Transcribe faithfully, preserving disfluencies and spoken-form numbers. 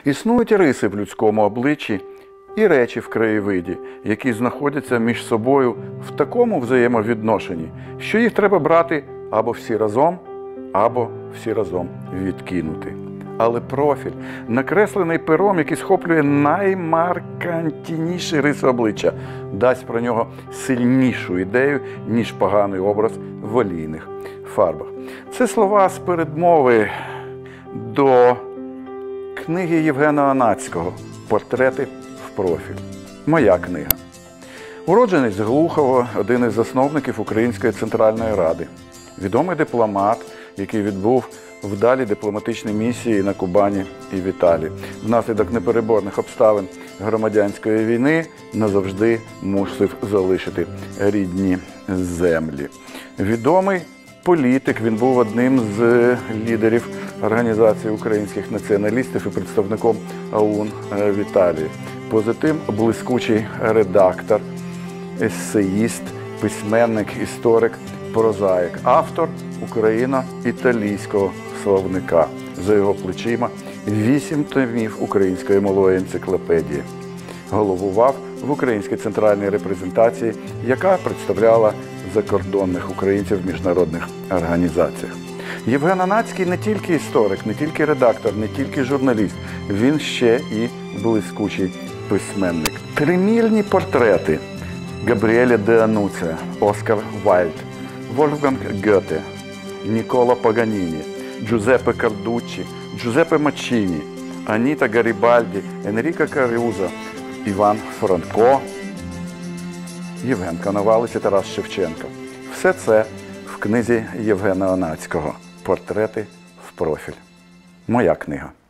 Існують риси в людському обличчі і речі в краєвиді, які знаходяться між собою в такому взаємовідношенні, що їх треба брати або всі разом, або всі разом відкинути. Але профіль, накреслений пером, який схоплює наймаркантніші риси обличчя, дасть про нього сильнішу ідею, ніж поганий образ в олійних фарбах. Це слова з передмови до книги Євгена Онацького «Портрети в профіль». Моя книга. Уродженець Глухова, один із засновників Української Центральної Ради. Відомий дипломат, який відбув вдалі дипломатичні місії на Кубані і в Італії. Внаслідок непереборних обставин громадянської війни назавжди мусив залишити рідні землі. Відомий політик, він був одним з лідерів Організації українських націоналістів і представником ОУН в Італії. Поза тим, блискучий редактор, есеїст, письменник, історик, прозаїк, автор україно-італійського словника. За його плечима вісім томів української малої енциклопедії. Головував в Українській центральній репрезентації, яка представляла закордонних українців в міжнародних організаціях. Євген Онацький не тільки історик, не тільки редактор, не тільки журналіст, він ще і блискучий письменник. Тримільні портрети Габріеля де Ануція, Оскар Вайльд, Вольфганг Гьоте, Ніколо Паганіні, Джузеппе Кардуччі, Джузеппе Маччіні, Аніта Гарібальді, Енріко Карузо, Іван Франко, Євген Коновалець і Тарас Шевченко. Все це в книзі Євгена Онацького «Портрети в профіль». Моя книга.